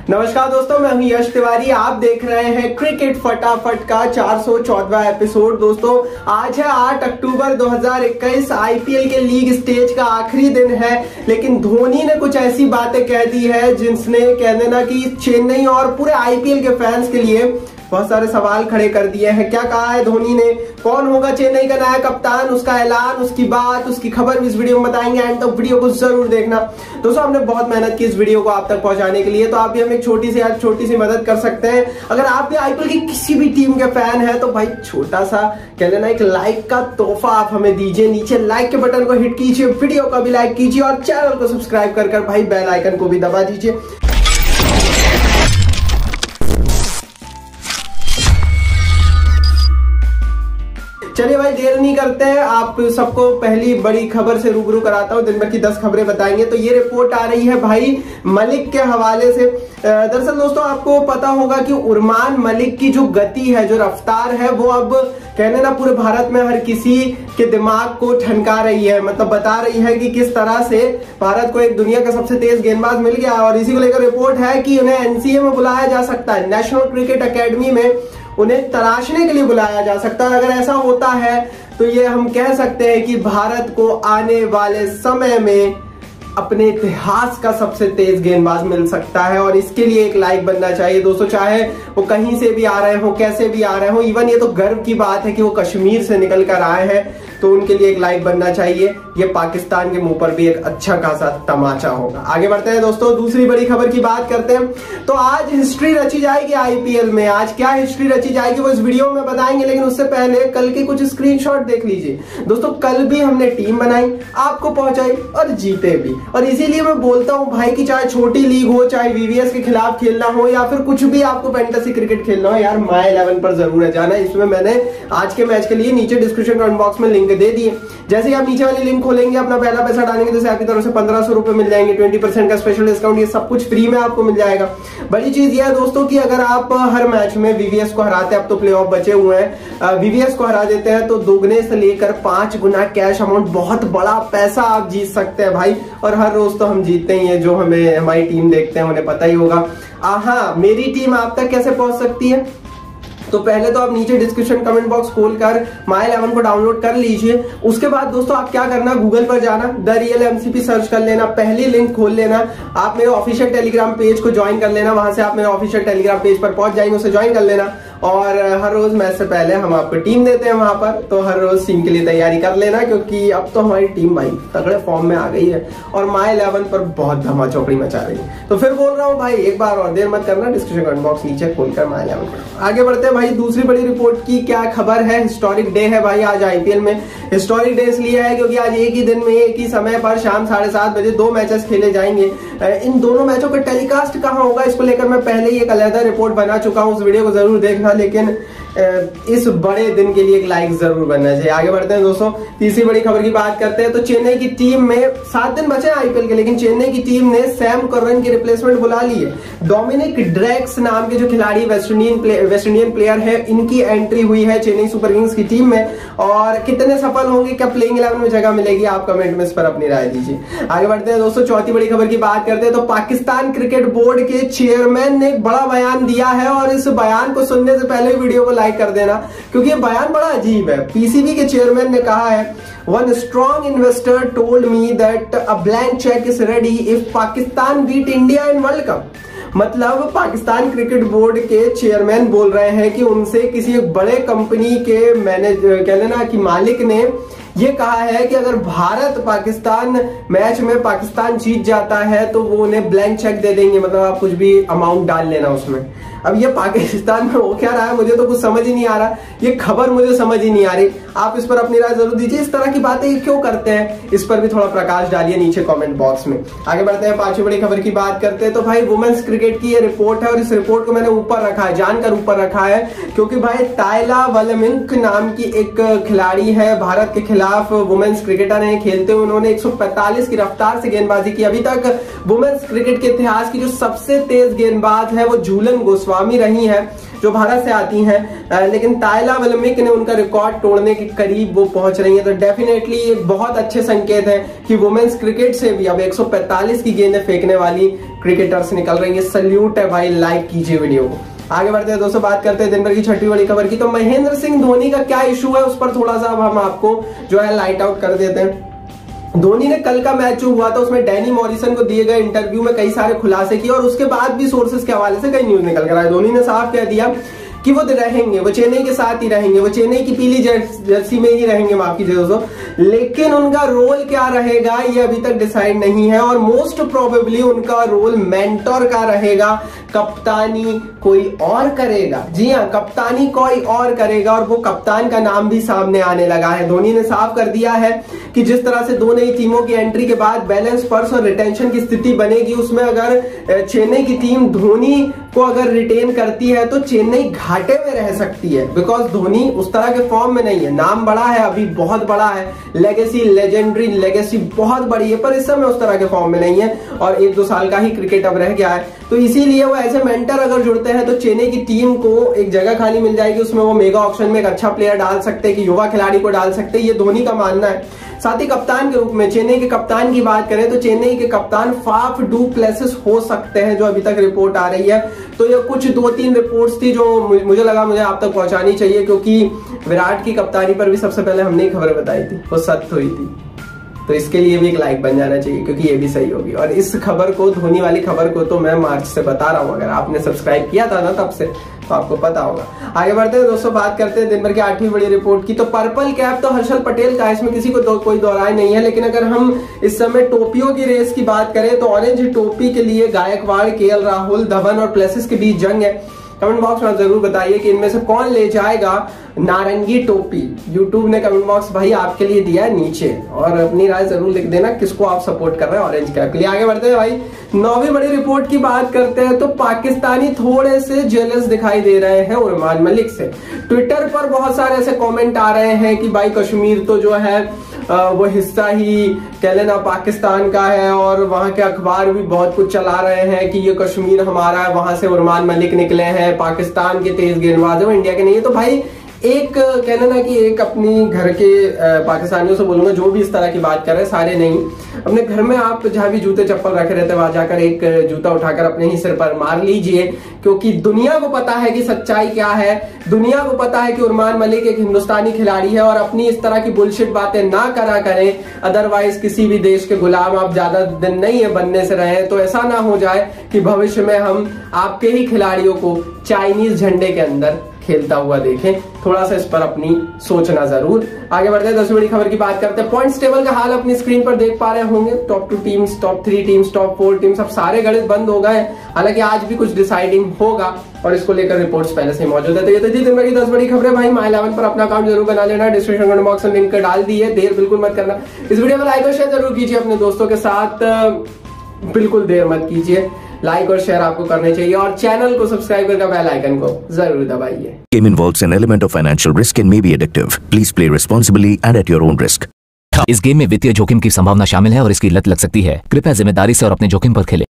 नमस्कार दोस्तों, मैं हूं यश तिवारी। आप देख रहे हैं क्रिकेट फटाफट का 414वां एपिसोड। दोस्तों आज है 8 अक्टूबर 2021। आईपीएल के लीग स्टेज का आखिरी दिन है, लेकिन धोनी ने कुछ ऐसी बातें कह दी है जिसने कह देना कि चेन्नई और पूरे आईपीएल के फैंस के लिए बहुत सारे सवाल खड़े कर दिए हैं। क्या कहा है धोनी ने, कौन होगा चेन्नई का नया कप्तान, उसका ऐलान, उसकी बात, उसकी खबर भी इस वीडियो में बताएंगे। एंड तक वीडियो को जरूर देखना। दोस्तों हमने बहुत मेहनत की इस वीडियो को आप तक पहुंचाने के लिए, तो आप भी हमें छोटी सी मदद कर सकते हैं। अगर आप भी आईपीएल की किसी भी टीम के फैन है तो भाई छोटा सा कह लेना एक लाइक का तोहफा आप हमें दीजिए। नीचे लाइक के बटन को हिट कीजिए, वीडियो को भी लाइक कीजिए और चैनल को सब्सक्राइब कर भाई बेल आइकन को भी दबा दीजिए। चलिए भाई देर नहीं करते हैं, आप सबको पहली बड़ी खबर से रूबरू कराता हूं। दिन भर की 10 खबरें बताएंगे। तो ये रिपोर्ट आ रही है भाई मलिक के हवाले से। दरअसल दोस्तों आपको पता होगा कि उर्मान मलिक की जो गति है, जो रफ्तार है, वो अब कहने ना पूरे भारत में हर किसी के दिमाग को ठनका रही है। मतलब बता रही है कि किस तरह से भारत को एक दुनिया का सबसे तेज गेंदबाज मिल गया। और इसी को लेकर रिपोर्ट है कि उन्हें एनसीए में बुलाया जा सकता है, नेशनल क्रिकेट अकेडमी में उन्हें तराशने के लिए बुलाया जा सकता है। अगर ऐसा होता है तो ये हम कह सकते हैं कि भारत को आने वाले समय में अपने इतिहास का सबसे तेज गेंदबाज मिल सकता है। और इसके लिए एक लाइक बनना चाहिए दोस्तों, चाहे वो कहीं से भी आ रहे हो, कैसे भी आ रहे हो। इवन ये तो गर्व की बात है कि वो कश्मीर से निकल कर आए हैं, तो उनके लिए एक लाइक बनना चाहिए। ये पाकिस्तान के मुंह पर भी एक अच्छा खासा तमाचा होगा। आगे बढ़ते हैं दोस्तों, दूसरी बड़ी खबर की बात करते हैं। तो आज हिस्ट्री रची जाएगी आईपीएल में। आज क्या हिस्ट्री रची जाएगी वो इस वीडियो में बताएंगे, लेकिन उससे पहले कल के कुछ स्क्रीनशॉट देख लीजिए। दोस्तों कल भी हमने टीम बनाई, आपको पहुंचाई और जीते भी। और इसीलिए मैं बोलता हूं भाई कि चाहे छोटी लीग हो, चाहे वीवीएस के खिलाफ खेलना हो, या फिर कुछ भी आपको फैंटेसी क्रिकेट खेलना हो, यार माय 11 पर जरूर है जाना। इसमें मैंने आज के मैच के लिए नीचे डिस्क्रिप्शन कमेंट बॉक्स में लिंक दे दिए। जैसे ही आप नीचे वाली लिंक खोलेंगे, अपना पहला पैसा डालेंगे, जैसे आपकी तरफ से 1500 रुपए मिल जाएंगे, 20% का स्पेशल डिस्काउंट, ये सब कुछ फ्री में आपको मिल जाएगा। बड़ी चीज ये है दोस्तों कि अगर आप हर मैच में वीवीएस को हराते हैं, अब तो प्ले ऑफ बचे हुए हैं, वीवीएस को हरा देते हैं, तो दोगुने से लेकर 5 गुना कैश अमाउंट, बहुत बड़ा पैसा आप जीत सकते हैं भाई। और हर रोज तो हम जीतते ही है, जो हमारी टीम देखते हैं उन्हें पता ही होगा। हाँ, मेरी टीम आप तक कैसे पहुंच सकती है, तो पहले तो आप नीचे डिस्क्रिप्शन कमेंट बॉक्स खोलकर माय 11 को डाउनलोड कर लीजिए। उसके बाद दोस्तों आप क्या करना, गूगल पर जाना, द रियल एमसीपी सर्च कर लेना, पहली लिंक खोल लेना, आप मेरे ऑफिशियल टेलीग्राम पेज को ज्वाइन कर लेना। वहां से आप मेरे ऑफिशियल टेलीग्राम पेज पर पहुंच जाएंगे, उसे ज्वाइन कर लेना। और हर रोज मैच से पहले हम आपको टीम देते हैं वहां पर, तो हर रोज टीम के लिए तैयारी कर लेना, क्योंकि अब तो हमारी टीम भाई तगड़े फॉर्म में आ गई है और माय 11 पर बहुत धमा चौकड़ी मचा रही है। तो फिर बोल रहा हूँ भाई, एक बार और देर मत करना, डिस्क्रिप्शन कमेंट बॉक्स नीचे खोलकर माय 11 पर आगे बढ़ते हैं। भाई दूसरी बड़ी रिपोर्ट की क्या खबर है, हिस्टोरिक डे है भाई आज आईपीएल में। हिस्टोरिक डे इसलिए है क्योंकि आज एक ही दिन में, एक ही समय पर शाम 7:30 बजे 2 मैचेस खेले जाएंगे। इन दोनों मैचों का टेलीकास्ट कहां होगा, इसको लेकर मैं पहले ही एक अलग रिपोर्ट बना चुका हूं, उस वीडियो को जरूर देखना। लेकिन इस बड़े दिन के लिए एक लाइक जरूर बनना चाहिए। आगे बढ़ते हैं दोस्तों, तीसरी बड़ी खबर की बात करते हैं। तो चेन्नई की टीम में 7 दिन बचे आईपीएल के, लेकिन चेन्नई की टीम ने सैम करन की रिप्लेसमेंट बुला ली है। डोमिनिक ड्रेक्स नाम के जो खिलाड़ी वेस्ट इंडियन प्लेयर है, इनकी एंट्री हुई है चेन्नई सुपर किंग्स की टीम में। और कितने सफल होंगे, क्या प्लेइंग 11 में जगह मिलेगी, आप कमेंट में इस पर अपनी राय दीजिए। आगे बढ़ते हैं दोस्तों, चौथी बड़ी खबर की बात करते हैं। तो पाकिस्तान क्रिकेट बोर्ड के चेयरमैन ने एक बड़ा बयान दिया है, और इस बयान को सुनने से पहले वीडियो को लाइक कर देना, क्योंकि ये बयान बड़ा अजीब है। पीसीबी के चेयरमैन ने कहा है, One strong investor told me that a blank check is ready if Pakistan beat India in World Cup। मतलब पाकिस्तान क्रिकेट बोर्ड के चेयरमैन बोल रहे हैं कि उनसे किसी एक बड़े कंपनी के मैनेजर कह लेना कि मालिक ने ये कहा है कि अगर भारत पाकिस्तान मैच में पाकिस्तान जीत जाता है तो वो उन्हें ब्लैंक चेक दे देंगे, मतलब आप कुछ भी अमाउंट डाल लेना उसमें। अब ये पाकिस्तान में हो क्या रहा है, मुझे तो कुछ समझ ही नहीं आ रहा, ये खबर मुझे समझ ही नहीं आ रही। आप इस पर अपनी राय जरूर दीजिए, इस तरह की बातें क्यों करते हैं, इस पर भी थोड़ा प्रकाश डालिए नीचे कमेंट बॉक्स में। आगे बढ़ते हैं, पांचवी बड़ी खबर की बात करते हैं। तो भाई वुमेन्स क्रिकेट की ये रिपोर्ट है, और इस रिपोर्ट को मैंने ऊपर रखा है, जानकर ऊपर रखा है, क्योंकि भाई ताइला वलमिंक नाम की एक खिलाड़ी है, भारत के खिलाफ वुमेन्स क्रिकेटर है, खेलते हुए उन्होंने 145 की रफ्तार से गेंदबाजी की। अभी तक वुमेन्स क्रिकेट के इतिहास की जो सबसे तेज गेंदबाज है वो झूलन गोस्वामी गोस्वामी रही हैं जो भारत से आती हैं, लेकिन तायला वलमिक ने उनका रिकॉर्ड तोड़ने के करीब वो पहुंच रही हैं। तो डेफिनेटली एक बहुत अच्छे संकेत है कि वुमेन्स क्रिकेट से भी अब 145 की गेंदें फेंकने वाली क्रिकेटर्स निकल रही है। सल्यूट है भाई, लाइक कीजिए वीडियो को। आगे बढ़ते हैं दोस्तों, बात करते हैं दिन भर की छठी बड़ी खबर की। तो महेंद्र सिंह धोनी का क्या इशू है उस पर थोड़ा सा हम आपको जो है लाइट आउट कर देते हैं। धोनी ने कल का मैच जो हुआ था उसमें डैनी मॉरिसन को दिए गए इंटरव्यू में कई सारे खुलासे किए और उसके बाद भी सोर्सेस के हवाले से कई न्यूज निकल कर आए। धोनी ने साफ कह दिया कि वो रहेंगे, वो चेन्नई के साथ ही रहेंगे, वो चेन्नई की पीली जर्सी में ही रहेंगे, माफ कीजिए दोस्तों, लेकिन उनका रोल क्या रहेगा ये अभी तक डिसाइड नहीं है और मोस्ट प्रोबेबली उनका रोल मेंटोर का रहेगा। कप्तानी कोई और करेगा, जी हाँ, कप्तानी कोई और करेगा और वो कप्तान का नाम भी सामने आने लगा है। धोनी ने साफ कर दिया है कि जिस तरह से दो नई टीमों की एंट्री के बाद बैलेंस पर्स और रिटेंशन की स्थिति बनेगी, उसमें अगर चेन्नई की टीम धोनी को अगर रिटेन करती है तो चेन्नई घाटे में रह सकती है, बिकॉज धोनी उस तरह के फॉर्म में नहीं है। नाम बड़ा है, अभी बहुत बड़ा है, लेगेसी, लेजेंडरी लेगेसी बहुत बड़ी है, पर इस समय उस तरह के फॉर्म में नहीं है और 1-2 साल का ही क्रिकेट अब रह गया है। तो इसीलिए वो ऐसे मेंटर अगर जुड़ते हैं तो चेन्नई की टीम को एक जगह खाली मिल जाएगी, उसमें वो मेगा ऑप्शन में एक अच्छा प्लेयर डाल सकते हैं, कि युवा खिलाड़ी को डाल सकते हैं, ये धोनी का मानना है। साथ ही कप्तान के रूप में चेन्नई के कप्तान की बात करें तो चेन्नई के कप्तान फाफ डू प्लेसिस हो सकते हैं, जो अभी तक रिपोर्ट आ रही है। तो ये कुछ 2-3 रिपोर्ट्स थी जो मुझे लगा मुझे आप तक पहुंचानी चाहिए, क्योंकि विराट की कप्तानी पर भी सबसे पहले हमने ही खबर बताई थी, वो सत्य हुई थी। तो इसके लिए भी एक लाइक बन जाना चाहिए, क्योंकि ये भी सही होगी। और इस खबर को, धोनी वाली खबर को तो मैं मार्च से बता रहा हूं, अगर आपने सब्सक्राइब किया था ना तब से, तो आपको पता होगा। आगे बढ़ते हैं दोस्तों, बात करते हैं दिन भर की 8वीं बड़ी रिपोर्ट की। तो पर्पल कैप तो हर्षल पटेल का, इसमें किसी को कोई दो राय नहीं है, लेकिन अगर हम इस समय टोपियों की रेस की बात करें तो ऑरेंज टोपी के लिए गायकवाड़, केएल राहुल, धवन और प्लेसिस के बीच जंग है। कमेंट बॉक्स में जरूर बताइए कि इनमें से कौन ले जाएगा नारंगी टोपी। यूट्यूब ने कमेंट बॉक्स भाई आपके लिए दिया है नीचे, और अपनी राय जरूर लिख देना किसको आप सपोर्ट कर रहे हैं ऑरेंज कैप के लिए। आगे बढ़ते हैं भाई, 9वीं बड़ी रिपोर्ट की बात करते हैं। तो पाकिस्तानी थोड़े से जेलस दिखाई दे रहे हैं उरमान मलिक से। ट्विटर पर बहुत सारे ऐसे कमेंट आ रहे हैं कि भाई कश्मीर तो जो है वो हिस्सा ही कह लेना पाकिस्तान का है, और वहां के अखबार भी बहुत कुछ चला रहे हैं कि ये कश्मीर हमारा है, वहां से उरमान मलिक निकले हैं, पाकिस्तान के तेज गेंदबाज है, इंडिया के नहीं है। तो भाई एक कहना ना कि एक अपनी घर के पाकिस्तानियों से बोलूंगा जो भी इस तरह की बात कर रहे हैं, सारे नहीं, अपने घर में आप जहां भी जूते चप्पल रखे रहते हैं वहां जाकर एक जूता उठाकर अपने ही सिर पर मार लीजिए, क्योंकि दुनिया को पता है कि सच्चाई क्या है। दुनिया को पता है कि उरमान मलिक एक हिंदुस्तानी खिलाड़ी है, और अपनी इस तरह की बुलशिट बातें ना करा करें, अदरवाइज किसी भी देश के गुलाम आप ज्यादा दिन नहीं है बनने से रहे, तो ऐसा ना हो जाए कि भविष्य में हम आपके ही खिलाड़ियों को चाइनीज झंडे के अंदर खेलता हुआ देखें। थोड़ा सा इस पर अपनी सोचना जरूर। आगे बढ़ते हैं 10वीं बड़ी खबर की बात करते हैं। पॉइंट्स टेबल का हाल अपनी स्क्रीन पर देख पा रहे होंगे। Top 2 teams, top 3 teams, top 4 teams, अब सारे गणित बंद हो गए। हालांकि आज भी कुछ डिसाइडिंग होगा और इसको लेकर रिपोर्ट्स पहले से मौजूद है। तो ये तो जी दिन भर की 10 बड़ी खबरें भाई। माय 11 पर अपना अकाउंट जरूर बना लेना, डिस्क्रिप्शन कमेंट बॉक्स में लिंक डाल दी है, देर बिल्कुल मत करना। इस वीडियो को लाइक और शेयर जरूर कीजिए अपने दोस्तों के साथ, बिल्कुल देर मत कीजिए। लाइक और शेयर आपको करने चाहिए, और चैनल को सब्सक्राइब करके बेल आइकन को जरूर दबाइए। Game involves an element of financial risk and may be addictive. Please play responsibly and at your own risk. इस गेम में वित्तीय जोखिम की संभावना शामिल है और इसकी लत लग सकती है। कृपया जिम्मेदारी से और अपने जोखिम पर खेलें।